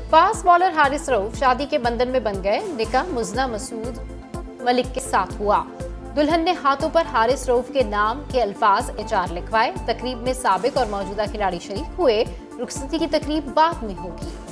Fast bowler Haris Rauf शादी के बंधन में बन गए। निकाह मुजना मसूद मलिक के साथ हुआ। दुल्हन ने हाथों पर हारिस रऊफ के नाम के अल्फाज एचार लिखवाए। तकरीब में साबिक और मौजूदा खिलाड़ी शरीक हुए। रुखसती की तकरीब बाद में होगी।